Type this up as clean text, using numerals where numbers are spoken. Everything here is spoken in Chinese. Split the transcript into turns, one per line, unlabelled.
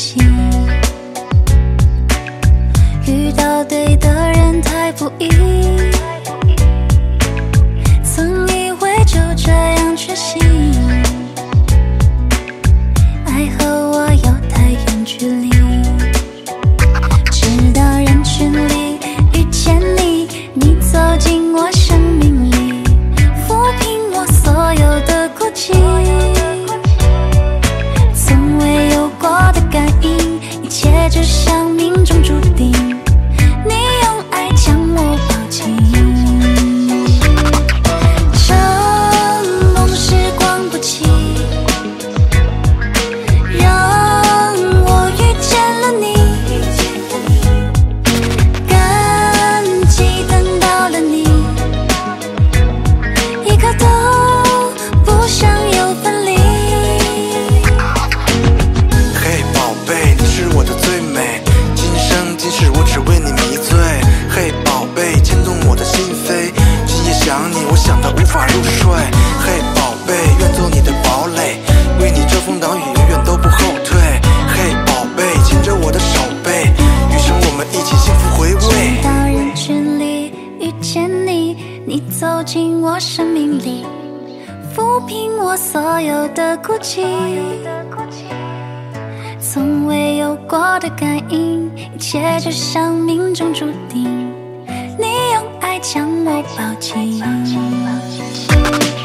惜。遇到对的人太不易，曾以为就这样决心，爱和我有太远距离。直到人群里遇见你，你走进我生命里，抚平我所有的孤寂。从未有过的感应，一切就像命中注定。你用爱将我抱紧，趁梦时光不弃，让我遇见了你。感激等到了你，一刻都不想有分离。
嘿，宝贝，你是我的最美，今生今世我只为你迷醉。嘿，宝贝，牵动我的心扉，今夜想你，我想到无法入睡。嘿，宝贝，愿做你的堡垒，为你遮风挡雨，永远都不后退。嘿，宝贝，牵着我的手背，余生我们一起幸福回味。
直到人群里遇见你，你走进我生命里，抚平我所有的孤寂。从未有过的感应，一切就像命中注定。你用爱将我抱紧。